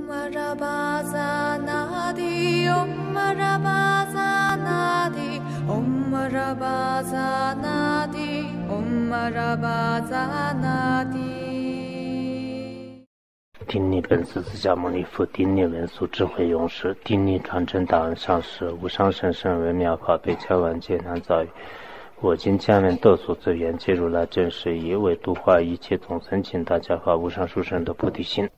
顶礼本师释迦牟尼佛，顶礼文殊智慧勇士，顶礼传承大恩上师，无上甚深微妙法被千万劫难遭遇。我今将闻得所之缘，皆如来真实义，为度化一切众生，请大家发无上殊胜的菩提心。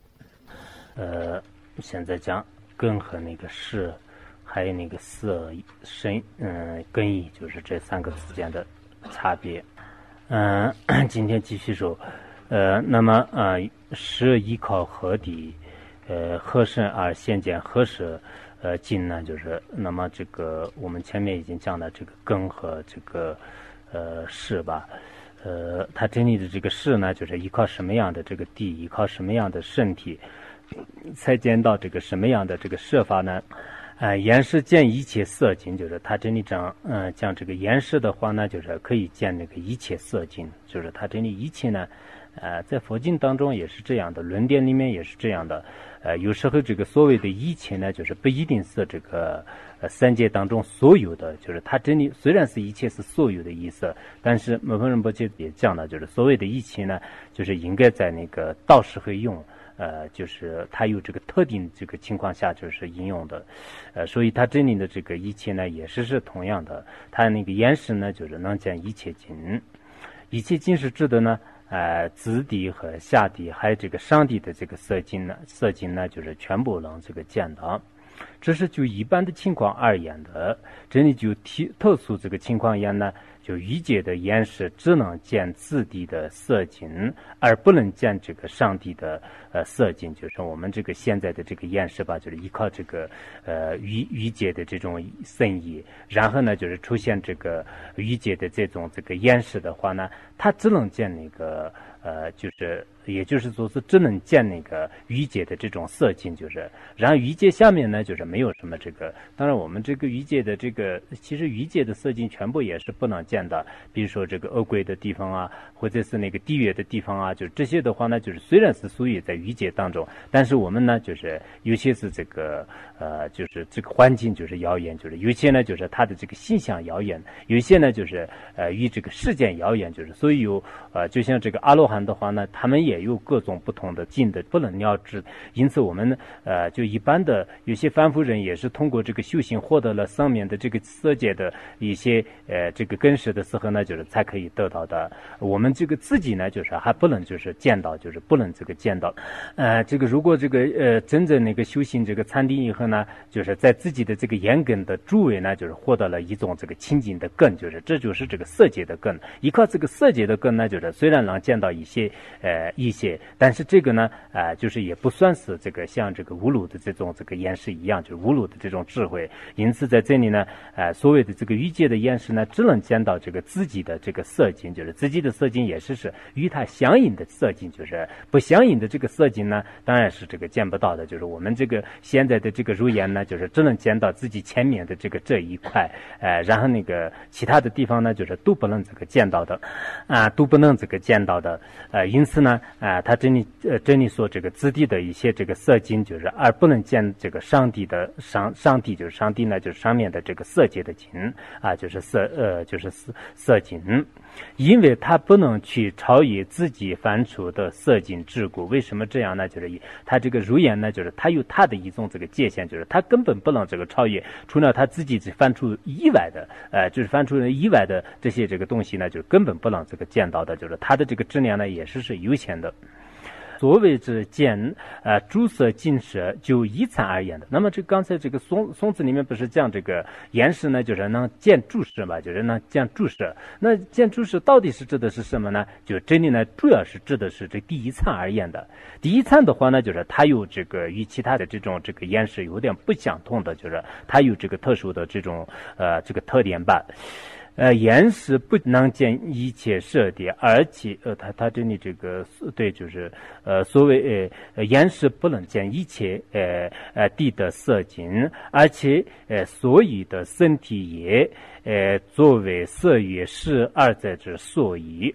现在讲根和那个识，还有那个色身，根义，就是这三个之间的差别。今天继续说，那么识依靠何底，何身而现见何识，境呢？就是那么这个我们前面已经讲了这个根和这个识吧。它真理的这个识呢，就是依靠什么样的这个地，依靠什么样的身体，才见到这个什么样的这个设法呢？言识见一切色境，就是它真理讲这个言识的话呢，就是可以见那个一切色境，就是它真理一切呢，在佛经当中也是这样的，论点里面也是这样的。有时候这个所谓的一切呢，就是不一定是这个三界当中所有的，就是它真理虽然是一切是所有的意思，但是摩诃仁波切也讲了，就是所谓的一切呢，就是应该在那个到时候用。就是它有这个特定这个情况下就是应用的，所以它真理的这个一切呢也是同样的，它那个言识呢就是能见一切境，一切境是指的呢，子地和下地还有这个上地的这个色境呢就是全部能这个见到。这是就一般的情况而言的，真理就特殊这个情况而言呢，就欲界的言识只能见自地的色境，而不能见这个上地的色境，就是我们这个现在的这个言识吧，就是依靠这个欲界的这种深意，然后呢就是出现这个欲界的这种这个言识的话呢，它只能见那个就是也就是说是只能见那个欲界的这种色境，就是然后欲界下面呢就是没有什么这个，当然我们这个欲界的这个其实欲界的色境全部也是不能见的，比如说这个恶鬼的地方啊，或者是那个地狱的地方啊，就是这些的话呢，就是虽然是属于在欲界当中，但是我们呢就是有些是这个就是这个环境就是遥远，就是有些呢就是它的这个形象遥远，有一些呢就是与这个事件遥远，就是所以有就像这个阿罗汉的话呢，他们也有各种不同的境的不能了知，因此我们就一般的有些凡夫人也是通过这个修行获得了上面的这个色界的一些这个根识的时候呢，就是才可以得到的。我们这个自己呢，就是还不能就是见到，就是不能这个见到。这个如果这个真正那个修行这个禅定以后呢，就是在自己的这个眼根的诸位呢，就是获得了一种这个清净的根，就是这就是这个色界的根。依靠这个色界的根呢，就是虽然能见到一些，但是这个呢，就是也不算是这个像这个无鲁的这种这个言识一样，就是无鲁的这种智慧。因此在这里呢，所谓的这个欲界的言识呢，只能见到这个自己的这个色境，就是自己的色境也是与它相应的色境，就是不相应的这个色境呢，当然是这个见不到的。就是我们这个现在的这个如眼呢，就是只能见到自己前面的这一块，然后那个其他的地方呢，就是都不能这个见到的，都不能这个见到的。因此呢，他真理说这个自地的一些这个色境，就是而不能见这个上地的上地，就是上地呢，就是上面的这个色界的境就是色境，因为他不能去超越自己犯出的色境之故。为什么这样呢？就是他这个如眼呢，就是他有他的一种这个界限，就是他根本不能这个超越，除了他自己犯出以外的，就是犯出以外的这些这个东西呢，就是根本不能这个见到的，就是他的这个质量呢也是有限的。所谓之见诸色尽舍，就依参而言的。那么这刚才这个松子里面不是讲这个言识呢，就是能见诸色嘛，就是能见诸色。那见诸色到底是指的是什么呢？就这里呢，主要是指的是这第一参而言的。第一参的话呢，就是它有这个与其他的这种这个言识有点不相同的，就是它有这个特殊的这种这个特点吧。言识不能见一切色地，而且他这里这个对，就是所谓言识不能见一切地的色境，而且所以的身体也作为色与识二在之所以。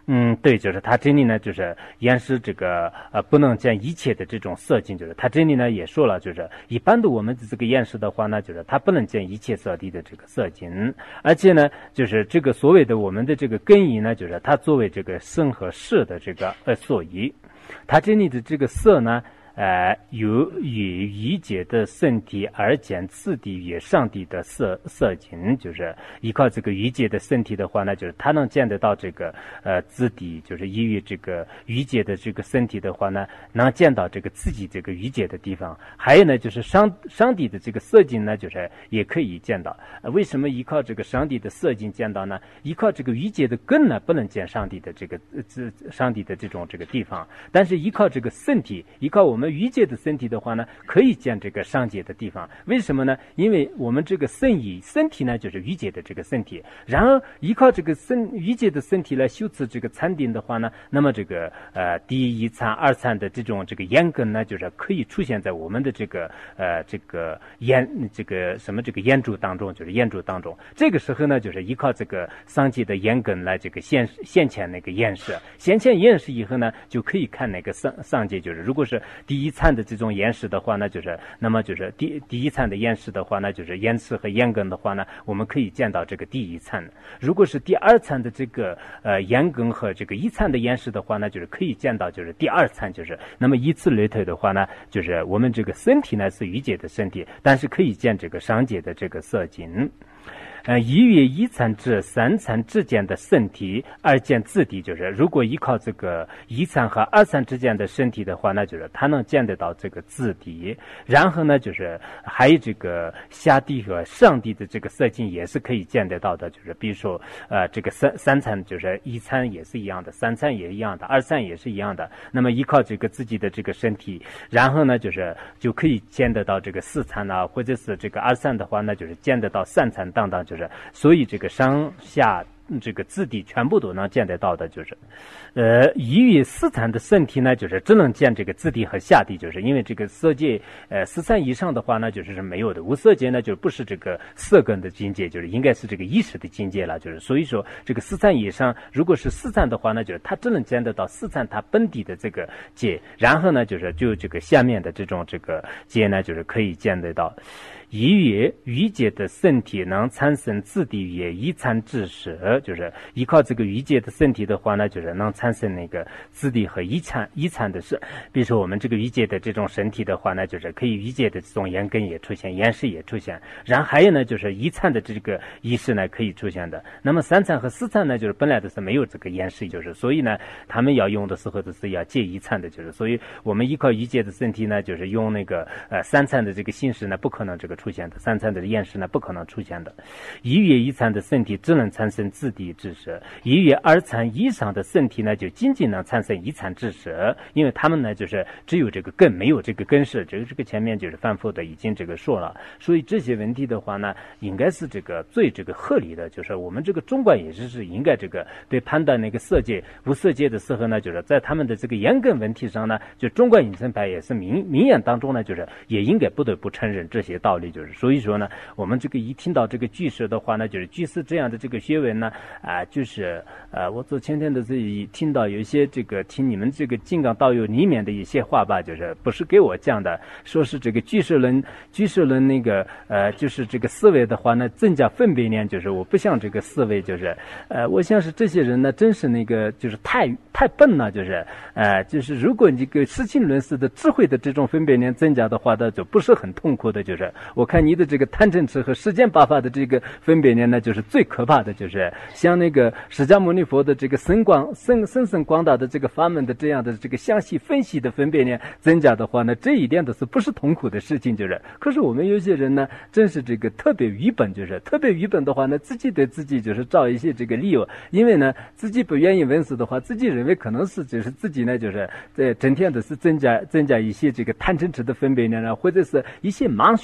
对，就是他这里呢，就是演示这个不能见一切的这种色境，就是他这里呢也说了，就是一般的我们的这个演示的话呢，就是他不能见一切色地的这个色境，而且呢，就是这个所谓的我们的这个根仪呢，就是它作为这个生和世的这个所依，它这里的这个色呢。由于一界的身体而见次第与上帝的色境，就是依靠这个一界的身体的话呢，就是他能见得到这个自己，就是依于这个一界的这个身体的话呢，能见到这个自己这个一界的地方。还有呢，就是上帝的这个色境呢，就是也可以见到。为什么依靠这个上帝的色境见到呢？依靠这个一界的根呢，不能见上帝的这个上帝的这种这个地方，但是依靠这个身体，依靠我们余界的身体的话呢，可以见这个上界的地方。为什么呢？因为我们这个身体呢，就是余界的这个身体。然而依靠这个余界的身体来修持这个禅定的话呢，那么这个第一禅、二禅的这种这个眼根呢，就是可以出现在我们的这个眼珠当中，就是眼珠当中。这个时候呢，就是依靠这个上界的眼根来这个现前那个眼识，现前眼识以后呢，就可以看那个上界，就是如果是第一禅的这种眼识的话呢，就是那么就是第一禅的眼识的话呢，就是眼识和眼根的话呢，我们可以见到这个第一禅。如果是第二禅的这个眼根和这个一禅的眼识的话呢，就是可以见到就是第二禅，就是那么以此类推的话呢，就是我们这个身体呢是余界的身体，但是可以见这个上界的这个色境。一月一禅至三禅之间的身体而见自地，就是如果依靠这个一禅和二禅之间的身体的话，那就是它能见得到这个自地。然后呢，就是还有这个下地和上地的这个色境也是可以见得到的，就是比如说这个三禅就是一禅也是一样的，三禅也一样的，二禅也是一样的。那么依靠这个自己的这个身体，然后呢就可以见得到这个四禅啊，或者是这个二禅的话，那就是见得到三禅等等，就是所以这个上下这个自地全部都能见得到的，就是一于四禅的身体呢，就是只能见这个自地和下地，就是因为这个色界四禅以上的话呢，就是没有的。无色界呢，就不是这个色根的境界，就是应该是这个意识的境界了，就是所以说这个四禅以上，如果是四禅的话呢，就是它只能见得到四禅它本体的这个界，然后呢就是就这个下面的这种这个界呢，就是可以见得到。一于余界的身体能产生自地也一禅之识，就是依靠这个余界的身体的话呢，就是能产生那个自地和一禅的事。比如说我们这个余界的这种身体的话呢，就是可以余界的这种眼根也出现，眼识也出现，然后还有呢就是一禅的这个意识呢可以出现的。那么三禅和四禅呢，就是本来的是没有这个眼识，就是所以呢他们要用的时候都是要借一禅的，就是所以我们依靠余界的身体呢，就是用那个三禅的这个心识呢，不可能这个出现的，三禅的眼识呢不可能出现的。一月一禅的身体只能产生自地之识，一月二禅以上的身体呢就仅仅能产生一禅之识，因为他们呢就是只有这个根，没有这个根识，这个前面就是反复的已经这个说了。所以这些问题的话呢，应该是这个最这个合理的，就是我们这个中观也是应该这个对判断那个色界无色界的时候呢，就是在他们的这个眼根问题上呢，就中观隐身派也是明眼当中呢，就是也应该不得不承认这些道理，就是所以说呢，我们这个一听到这个句式的话呢，就是句式这样的这个学问呢，就是我昨天的这里听到有一些这个听你们这个金刚道友里面的一些话吧，就是不是给我讲的，说是这个句式论那个就是这个思维的话呢，增加分别念，就是我不像这个思维，就是我想是这些人呢，真是那个就是太笨了，就是如果你这个实情论事的智慧的这种分别念增加的话呢，就不是很痛苦的，就是我看你的这个贪嗔痴和世间八法的这个分别念呢，就是最可怕的，就是像那个释迦牟尼佛的这个深广大的这个法门的这样的这个详细分析的分别念增加的话呢，这一点都是不是痛苦的事情，就是可是我们有些人呢，真是这个特别愚笨，就是特别愚笨的话呢，自己对自己就是找一些这个理由，因为呢自己不愿意闻思的话，自己认为可能是就是自己呢就是整天都是增加一些这个贪嗔痴的分别念，或者是一些盲修下念。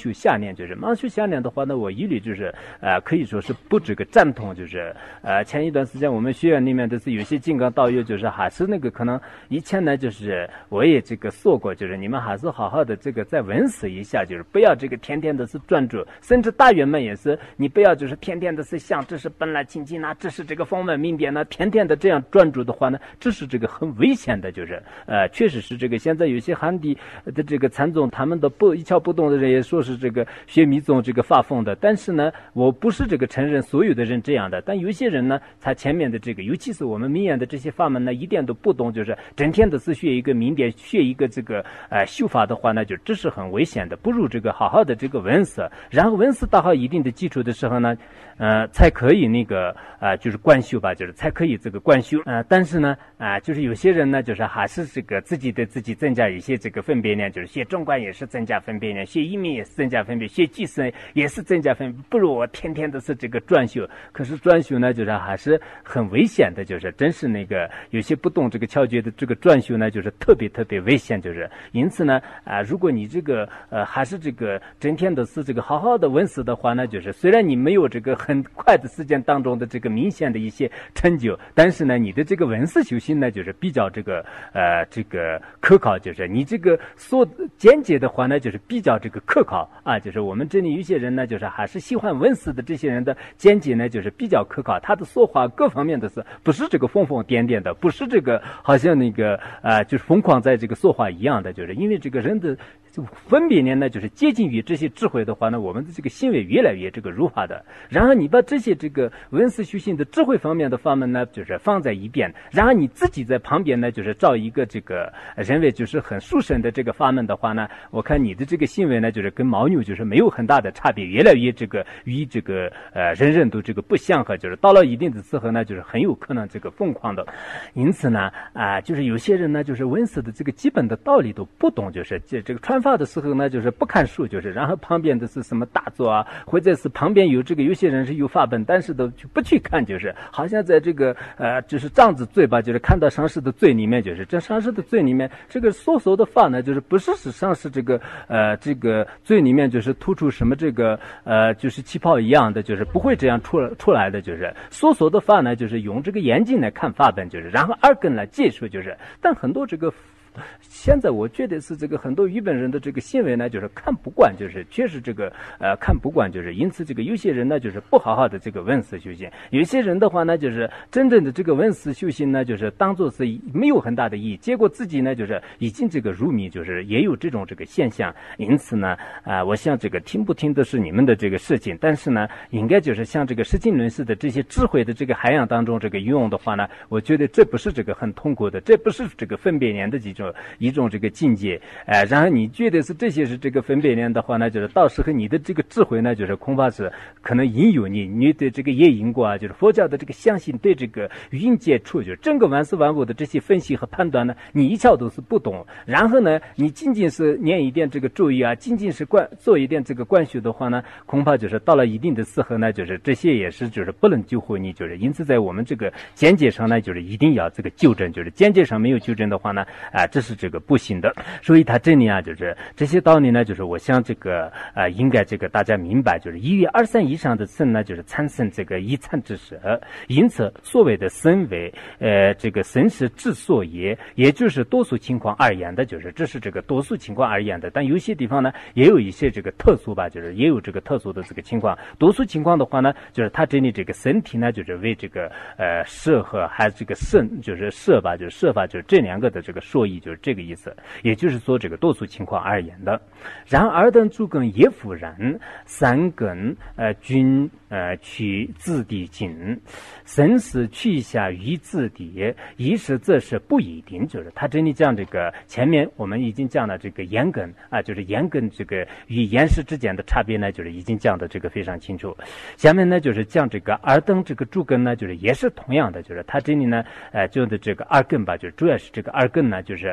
念，就是盲修下念的话呢，我一律就是可以说是不这个赞同，就是前一段时间我们学院里面的是有些金刚道友，就是还是那个可能以前呢，就是我也这个说过，就是你们还是好好的这个再温习一下，就是不要这个天天的是专注，甚至大圆们也是，你不要就是天天的是想这是本来清净啊，这是这个方面明点呢，天天的这样专注的话呢，这是这个很危险的，就是确实是这个现在有些汉地的这个禅宗，他们的一窍不通的人也说是这个学密宗这个发疯的，但是呢，我不是这个承认所有的人这样的，但有些人呢，他前面的这个，尤其是我们明眼的这些法门呢，一点都不懂，就是整天的是学一个明点，学一个这个修法的话呢，就这是很危险的，不如这个好好的这个闻思，然后闻思打好一定的基础的时候呢，才可以那个就是观修吧，就是才可以这个观修但是呢就是有些人呢，就是还是这个自己增加一些这个分别念，就是学中观也是增加分别念，学一面也是增加分别，学俱生也是增加分别，不如我天天都是这个专修。可是专修呢，就是还是很危险的，就是真是那个有些不懂这个窍诀的这个专修呢，就是特别危险，就是因此呢如果你这个还是这个整天的是这个好好的闻思的话呢，就是虽然你没有这个很快的时间当中的这个明显的一些成就，但是呢，你的这个闻思修行呢，就是比较这个可靠，就是你这个所见解的话呢，就是比较这个可靠就是我们这里有些人呢，就是还是喜欢闻思的这些人的见解呢，就是比较可靠，他的说话各方面的是不是这个疯疯癫癫的，不是这个好像那个就是疯狂在这个说话一样的，就是因为这个人的分别念呢，就是接近于这些智慧的话呢，我们的这个行为越来越这个如法的。然后你把这些这个闻思修行的智慧方面的法门呢，就是放在一边，然后你自己在旁边呢，就是找一个这个认为就是很殊胜的这个法门的话呢，我看你的这个行为呢，就是跟牦牛就是没有很大的差别，越来越这个与这个人人都这个不相合，就是到了一定的时候呢，就是很有可能这个疯狂的。因此呢就是有些人呢，就是闻思的这个基本的道理都不懂，就是这个传法的时候呢，就是不看书，就是然后旁边的是什么大作或者是旁边有这个有些人是有法本，但是都不去看，就是好像在这个就是仗着嘴巴，就是看到上师的嘴里面，就是这上师的嘴里面这个所说的法呢，就是不是上师这个嘴里面就是吐出什么这个就是气泡一样的，就是不会这样出来的，就是所说的法呢，就是用这个眼睛来看法本，就是然后耳根来接触，就是但很多这个现在我觉得是这个很多日本人的这个行为呢，就是看不惯，就是确实这个看不惯，就是因此这个有些人呢，就是不好好的这个闻思修行，有些人的话呢，就是真正的这个闻思修行呢，就是当做是没有很大的意义，结果自己呢就是已经这个入迷，就是也有这种这个现象。因此呢我想这个听不听的是你们的这个事情，但是呢应该就是像这个释经论师的这些智慧的这个海洋当中这个运用的话呢，我觉得这不是这个很痛苦的，这不是这个分别念的一种这个境界然后你觉得是这些是这个分别念的话呢，就是到时候你的这个智慧呢，就是恐怕是可能引诱你对这个业因果就是佛教的这个相信，对这个云接触，就是整个万事万物的这些分析和判断呢，你一窍都是不懂，然后呢你仅仅是念一点这个注意仅仅是做一点这个观修的话呢，恐怕就是到了一定的时候呢，就是这些也是就是不能救活你，就是因此在我们这个见解上呢，就是一定要这个纠正，就是见解上没有纠正的话呢这是这个不行的。所以他这里就是这些道理呢，就是我想这个应该这个大家明白，就是1月23以上的僧呢，就是产生这个一禅之舍，因此所谓的僧为这个僧是智所也，也就是多数情况而言的，就是这是这个多数情况而言的，但有些地方呢也有一些这个特殊吧，就是也有这个特殊的这个情况。多数情况的话呢，就是他这里这个身体呢，就是为这个摄和还这个肾，就是摄吧，就是摄法，就是这两个的这个说义，就是这个意思，也就是说这个多数情况而言的。然而等诸根也复然，三根均取自地境，僧是取下于自地，一是则是不一定，就是他这里讲这个前面我们已经讲了这个眼根就是眼根这个与眼识之间的差别呢，就是已经讲的这个非常清楚。下面呢就是讲这个二等这个诸根呢，就是也是同样的，就是他这里呢就的这个二根吧，就是主要是这个二根呢，就是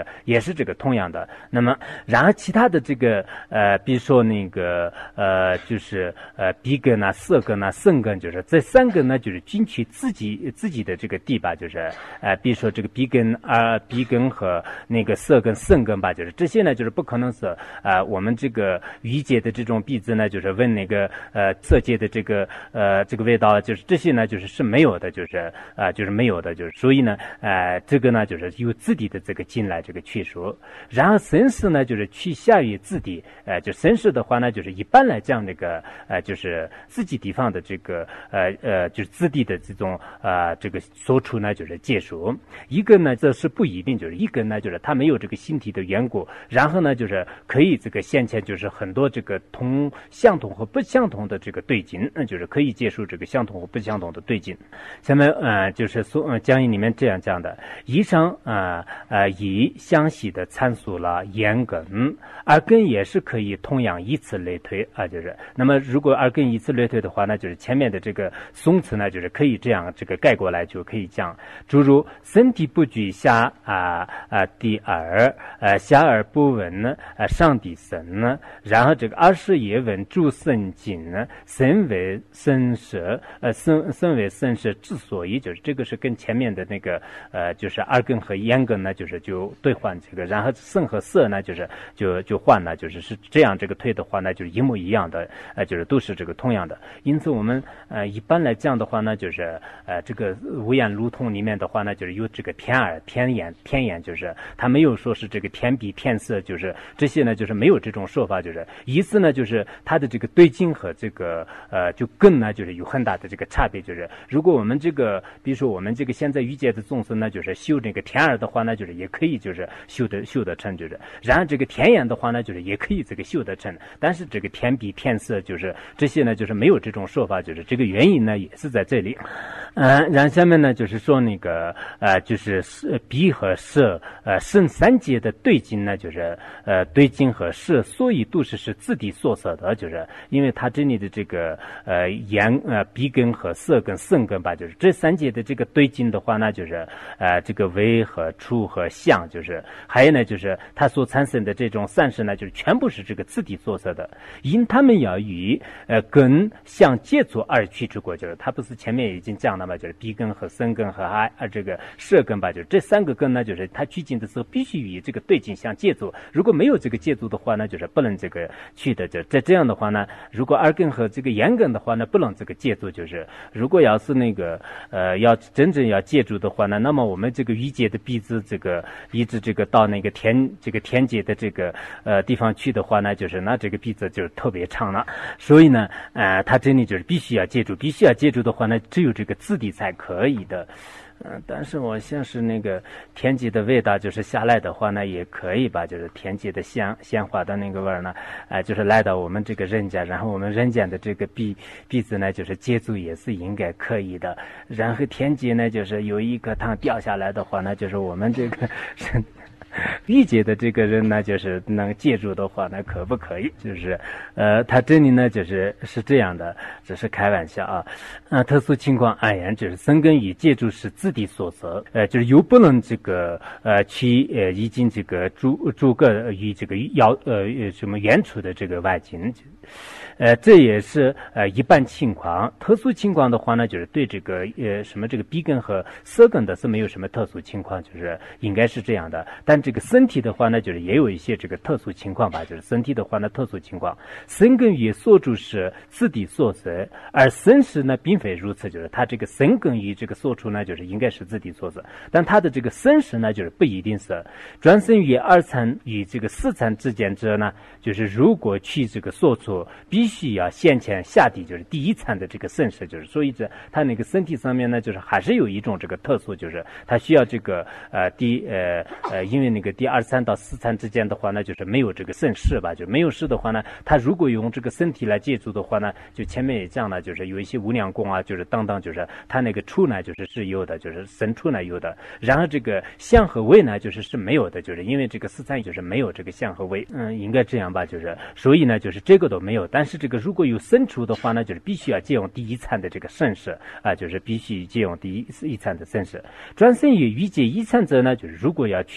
就是也是这个同样的。那么然后其他的这个比如说那个就是鼻根啊、色根啊、肾根，就是这三根呢就是均取自己的这个地吧，就是比如说这个鼻根和那个色根、肾根吧，就是这些呢就是不可能是我们这个语界的这种鼻子呢，就是问那个色界的这个味道，就是这些呢就是没有的，就是没有的，就是所以呢这个呢就是由自地的这个经来这个去除。然后身识呢就是趋下于自地，就身识的话呢就是一般来讲这个就是自己地方的这个就是自地的这种这个所处呢就是界数。一个呢这是不一定，就是一个呢就是它没有这个形体的缘故，然后呢就是可以这个现前就是很多这个相同和不相同的这个对境，就是可以接受这个相同和不相同的对境。下面就是讲义里面这样讲的，以上以相系的参数了言根，耳根也是可以同样以此类推就是那么如果耳根以此类推的话呢，就是前面的这个松词呢就是可以这样这个盖过来，就可以讲诸如身体不具下第耳下耳不闻呢上第身呢，然后这个二是也闻诸身经呢，身为身识身为身识之所以，就是这个是跟前面的那个就是耳根和咽根呢就是就兑换这个，然后肾和色呢就是就换了，就是这样这个推的话呢就是一模一样的，就是都是这个同样的。因此我们一般来讲的话呢，就是这个五眼路通里面的话呢，就是有这个偏耳偏眼，就是它没有说是这个偏鼻偏色，就是这些呢就是没有这种说法，就是意思呢就是它的这个对境和这个就根呢就是有很大的这个差别。就是如果我们这个比如说我们这个现在欲界的众生呢，就是修这个天耳的话呢，就是也可以就是修得成，就是然后这个天眼的话呢，就是也可以这个修得成，但是这个偏鼻偏色就是这些呢就是没有这种说法，就是这个原因呢也是在这里。然后下面呢就是说那个就是鼻和色肾三界的对境呢，就是对境和色所以都是自地所设的，就是因为它这里的这个鼻根和色根肾根吧，就是这三界的这个对境的话呢，就是这个为和处和相，就是还有呢就是它所产生的这种散识呢，就是全部是这个自地所设的，因他们要与根相接触而去除过，就是它不是前面已经讲了嘛，就是鼻根和身根和这个色根吧，就是这三个根呢，就是它取经的时候必须与这个对境相接触，如果没有这个接触的话呢，就是不能这个去的。就这样的话呢，如果耳根和这个咽根的话呢，不能这个接触，就是如果要是那个要真正要接触的话呢，那么我们这个欲界的鼻子这个一直这个到那个天界的这个地方去的话呢，就是那这个鼻子就是特别长了，所以呢它这里就是必须要接触的话呢，只有这个自地才可以的。但是我像是那个天界的味道就是下来的话呢也可以吧，就是天界的鲜花的那个味儿呢就是来到我们这个人间，然后我们人间的这个鼻子呢就是接触也是应该可以的。然后天界呢就是有一颗糖掉下来的话呢，就是我们这个人欲界的这个人呢就是能接住的话呢可不可以，就是他这里呢就是这样的，只是开玩笑特殊情况而言，就是身根与接触是自地所设，就是又不能这个去已经这个诸个与这个什么原处的这个外境。这也是一般情况。特殊情况的话呢，就是对这个什么这个鼻根和色根的是没有什么特殊情况，就是应该是这样的。但这个身体的话呢，就是也有一些这个特殊情况吧，就是身体的话呢特殊情况，身根与所住是自地所设，而身识呢并非如此，就是它这个身根与这个所处呢就是应该是自地所设，但它的这个身识呢就是不一定是。转身于二参与这个四参之间者呢，就是如果去这个所处必须要先前下地，就是第一参的这个身识，就是所以它那个身体上面呢就是还是有一种这个特殊，就是它需要这个因为那个第二参到四参之间的话呢就是没有这个身识吧，就没有识的话呢，它如果用这个身体来接触的话呢，就前面也讲了，就是有一些无量功就是等等，就是它那个处呢就是有的，就是身处呢有的，然后这个相和位呢就是没有的，就是因为这个四参就是没有这个相和位，应该这样吧，就是所以呢就是这个都没有。但是这个如果有身处的话呢，就是必须要借用第一参的这个身识就是必须借用第一参的身识。转身于欲界一参者呢，就是如果要去所处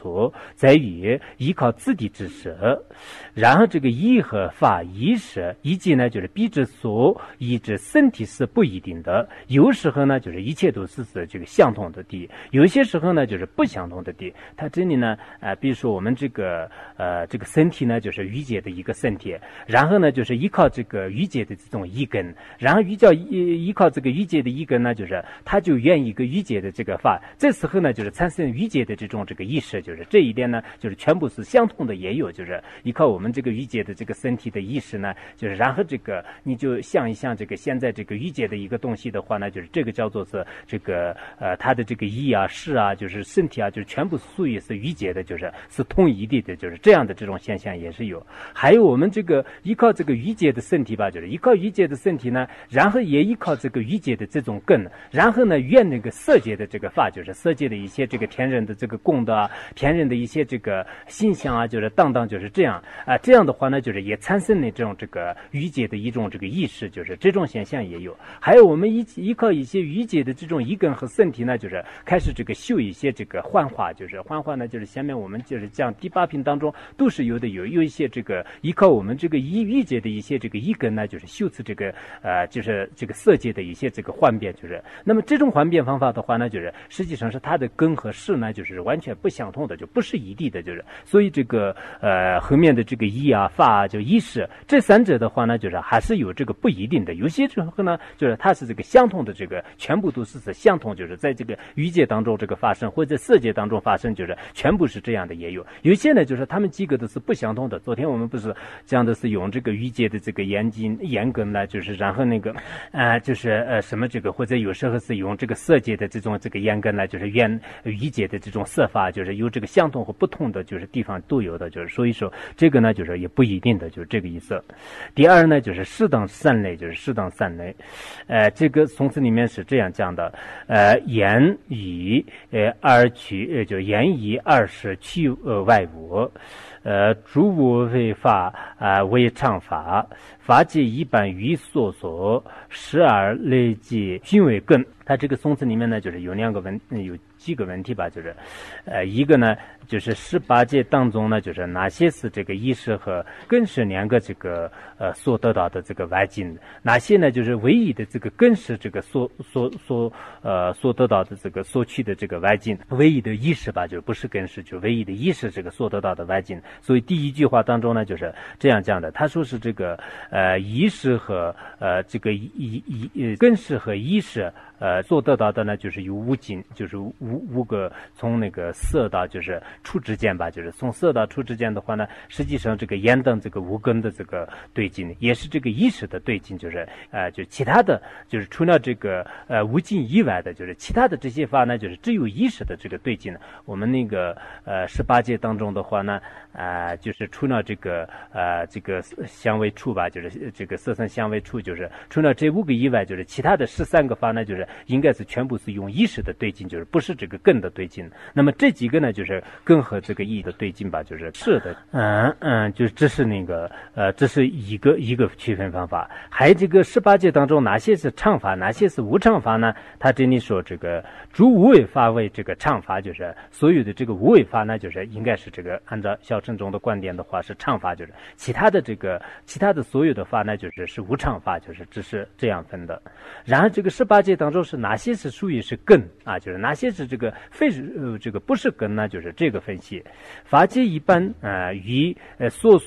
处在于依靠自地之识，然后这个意和法意识以及呢就是彼之所依之身体是不一定的，有时候呢就是一切都是这个相同的地，有些时候呢就是不相同的地。它这里呢比如说我们这个身体呢就是瑜伽的一个身体，然后呢就是依靠这个瑜伽的这种一根，然后依靠这个瑜伽的一根呢就是它就愿一个瑜伽的这个法，这时候呢就是产生瑜伽的这种这个意识，就是这一点呢就是全部是相同的，也有就是依靠我们这个瑜伽的这个身体的意识呢，就是然后这个你就想一想这个现在这个瑜伽的一个东西的话呢，就是这个叫做是这个它的这个意啊识啊就是身体啊就是全部属于是瑜伽的，就是统一的，就是这样的这种现象也是有。还有我们这个依靠这个瑜伽的身体吧，就是依靠瑜伽的身体呢，然后也依靠这个瑜伽的这种根，然后呢愿那个色界的这个法，就是色界的一些这个天人的这个功德啊，天人的一些这个形象啊，就是等等，就是这样这样的话呢，就是也产生了这种这个瑜伽的一种这个意识，就是这种现象也有。还有我们依靠一些瑜伽的这种一根和身体呢，就是开始这个修一些这个幻化，就是幻化呢，就是下面我们就是讲第8品当中都是有一些这个依靠我们这个瑜伽的一些这个一根呢，就是修持这个就是这个色界的一些这个幻变，就是那么这种幻变方法的话呢，就是实际上是它的根和识呢，就是完全不相同的，就不是一地的，就是所以这个后面的这个意啊法啊就意识这三者的话呢，就是还是有这个不一定的，有些时候呢就是它是这个相同的，这个全部都是相同，就是在这个瑜伽当中这个发生或者色界当中发生，就是全部是这样的也有。有些呢就是他们几个都是不相同的。昨天我们不是讲的是用这个瑜伽的这个眼根呢，就是然后那个就是什么这个或者有时候是用这个色界的这种这个眼根呢，就是瑜伽的这种色法，就是有这个相同和不同的就是地方都有的，就是所以说这个呢就是也不一定的，就是这个意思。第二呢就是适当三类，就是适当三类。这个宋词里面是这样讲的，言语二取就言语二是去外物，诸物为法为常法，法界一般于所所，时而累积均为根。它这个宋词里面呢，就是有有几个问题吧，就是一个呢就是18界当中呢，就是哪些是这个意识和根识两个这个所得到的这个外境，哪些呢就是唯一的这个根识这个所得到的这个所取的这个外境，唯一的意识吧，就不是根识，就唯一的意识这个所得到的外境。所以第一句话当中呢就是这样讲的，他说是这个意识和这个根识和意识所得到的呢，就是有五境，就是五个从那个色到就是处之间吧，就是从色到处之间的话呢，实际上这个眼等这个五根的这个对境，也是这个意识的对境，就是就其他的就是除了这个无境以外的，就是其他的这些法呢，就是只有意识的这个对境。我们那个18界当中的话呢，就是除了这个相位处吧，就是这个色声相位处，就是除了这5个以外，就是其他的13个法呢，就是应该是全部是用意识的对境，就是不是这个根的对境。那么这几个呢，就是根和这个意的对境吧，就是是的，就是这是那个这是一个区分方法。还有这个18界当中哪些是常法，哪些是无常法呢？他这里说这个诸无为法为这个常法，就是所有的这个无为法呢，就是应该是这个按照小乘中的观点的话是常法，就是其他的所有的法呢，就是无常法，就是只是这样分的。然后这个18界当中是哪些是属于是根啊，就是哪些是这个非这个不是根呢，就是这个分析。法界一般与所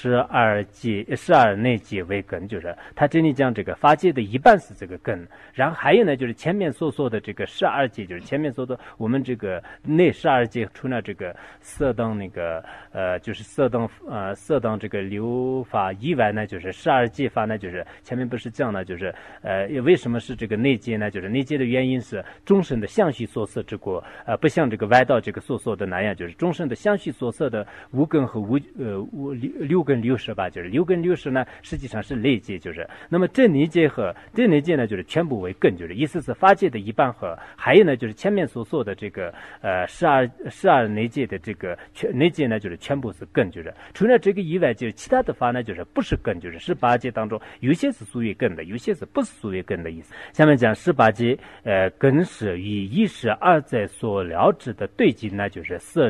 12内界为根，就是他这里讲这个法界的一半是这个根，然后还有呢就是前面所说的这个12界，就是前面说的我们这个内12界除了这个色等那个就是色等这个流法以外呢，就是12界法呢，就是前面不是讲了，就是为什么是这个内界呢？就是内界的原因是众生的相续所摄之过，不像这个外道这个所说的那样，就是众生的相续所摄的五根和六根六识吧，就是六根六识呢，实际上是内界，就是那么这内界和这内界呢，就是全部为根，就是意思是法界的一半和还有呢，就是前面所说的这个12内界的这个内界呢，就是全部是根，就是除了这个以外，就是其他的法呢，就是不是根，就是18界当中有些是属于根的，有些是不是属于根的意思。下面讲18界根识与意识二在所了知的对境呢，就是色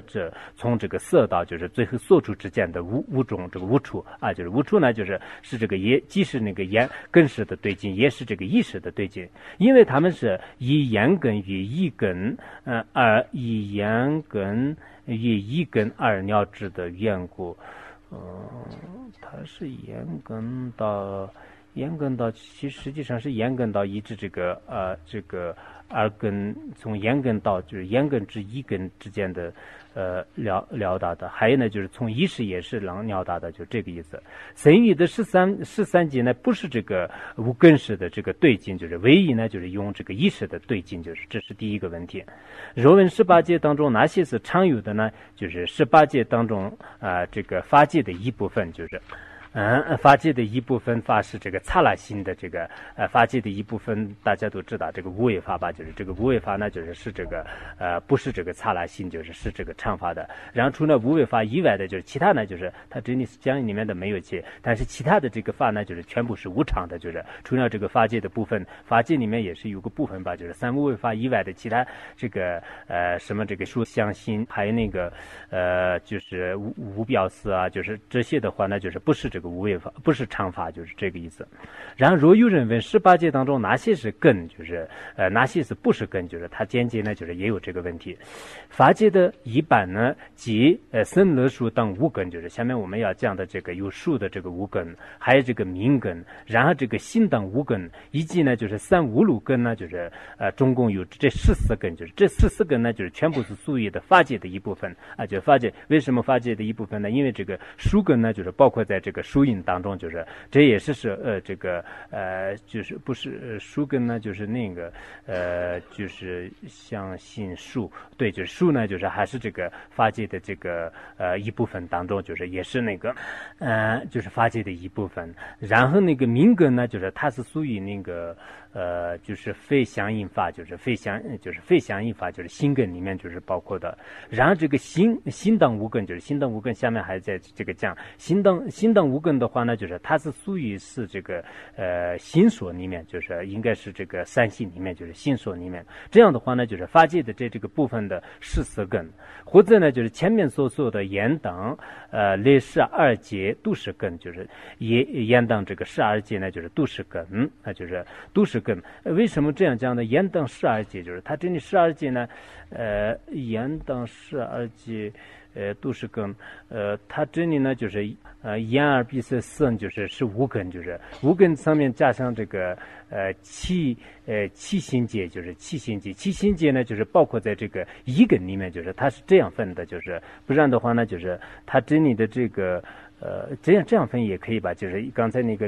者从这个色到就是最后所处之间的五种这个无处啊，就是无处呢，就是这个也既是那个眼根识的对境，也是这个意识的对境，因为他们是以眼根与意根而以眼根与意根而了知的缘故。它是眼根到，其实际上是眼根到一直这个耳根，从眼根到就是眼根至意根之间的了达的，还有呢就是从意识也是能了达的，就这个意思。僧语的十三节呢，不是这个无根识的这个对境，就是唯一呢就是用这个意识的对境，就是这是第一个问题。若问18戒当中哪些是常有的呢？就是18戒当中这个法界的一部分，就是法界的一部分法是这个刹那心的这个法界的一部分，大家都知道这个无为法吧，就是这个无为法呢，就是这个不是这个刹那心，是这个常法的。然后除了无为法以外的，就是其他呢，就是它真理讲里面的没有界，但是其他的这个法呢，就是全部是无常的，就是除了这个法界的部分，法界里面也是有个部分吧，就是三无为法以外的其他这个什么这个说相心，还有那个就是无表示啊，就是这些的话呢，就是不是这个无为法，不是常法，就是这个意思。然后若有人问18戒当中哪些是根，就是哪些是不是根，就是他间接呢就是也有这个问题。法界的一般呢，即僧乐数等五根，就是下面我们要讲的这个有数的这个五根，还有这个明根，然后这个心等五根，以及呢就是三无漏根呢，就是总共有这14根，就是这14根呢就是全部是属于的法界的一部分啊，就法界。为什么法界的一部分呢？因为这个数根呢就是包括在这个数音当中，就是这也是这个就是不是数根呢，就是那个就是像心数，对，就是数呢，就是还是这个法界的这个一部分当中，就是也是那个就是法界的一部分。然后那个明根呢，就是它是属于那个就是非相应法，就是非相应法，就是心根里面就是包括的。然后这个心等五根，就是心等五根下面还在这个讲心等五根的话呢，就是它是属于是这个心所里面，就是应该是这个三心里面，就是心所里面。这样的话呢，就是法界的这个部分的14根，或者呢就是前面所说的眼等类12节都是根，就是眼等这个12节呢就是都是根，就是都是根。为什么这样讲呢？眼等12节就是它这里12节呢，眼等12节。都是根，它这里呢就是眼耳鼻舌身，是五根，就是五根上面加上这个七心界，就是七心界。七心界呢就是包括在这个一根里面，就是它是这样分的，就是不然的话呢，就是它这里的这个这样分也可以吧，就是刚才那个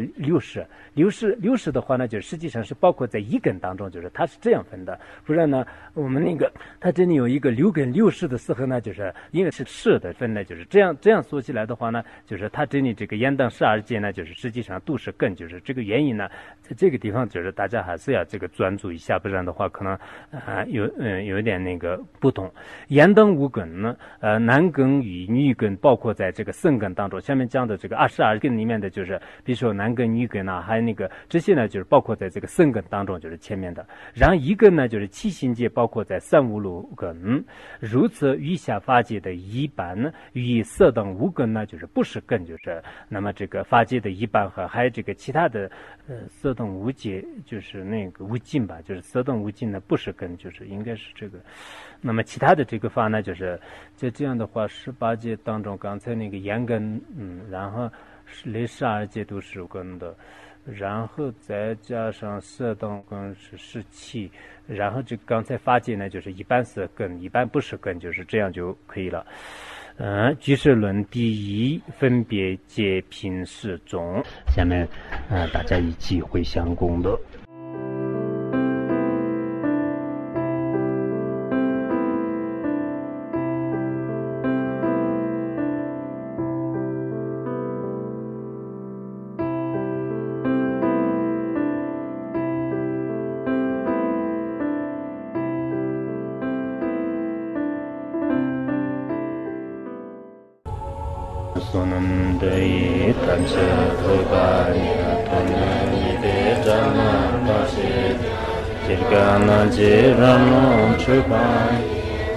60的话呢，就实际上是包括在一根当中，就是它是这样分的。不然呢，我们那个它这里有一个6根60的时候呢，就是因为是的分呢，就是这样说起来的话呢，就是它这里这个眼等12节呢，就是实际上都是根，就是这个原因呢，在这个地方就是大家还是要这个专注一下，不然的话可能有点那个不同。眼等五根呢，男根与女根包括在这个圣根当中，下面讲的这个22根里面的就是比如说男根女根啊，还有那个这些呢就是包括在这个圣根当中，就是前面的。然后一根呢就是七心界包括在三无漏根，如此余下法界的一般呢与色等五根呢就是不是根，就是那么这个法界的一般和还有这个其他的色等无界，就是那个无尽吧，就是色等无尽呢不是根，就是应该是这个。那么其他的这个法呢，就是在这样的话18界当中，刚才那个眼根然后类12界都是根的，然后再加上色等根是17，然后这刚才法界呢就是一般是根，一般不是根，就是这样就可以了。居士论第一，分别皆品适中。下面大家一起回向功德。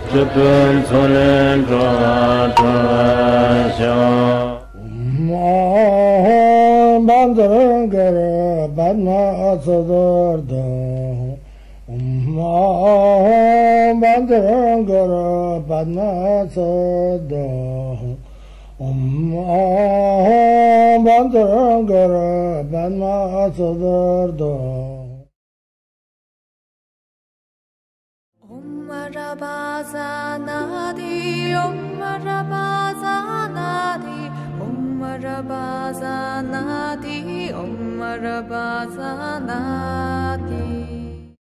这本错人抓抓小。 반드른 거라 반나 서더다 반드른 거라 반나 서더 반드른 거라 반나 서더다 Marabazanadi, Om Marabazanadi, Om Marabazanadi, Om Marabazanadi.